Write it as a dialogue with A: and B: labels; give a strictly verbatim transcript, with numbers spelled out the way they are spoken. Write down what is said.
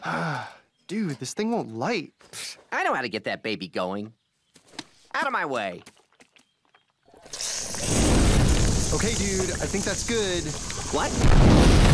A: Dude, this thing won't light.
B: I know how to get that baby going. Out of my way.
A: Okay, dude, I think that's good.
B: What?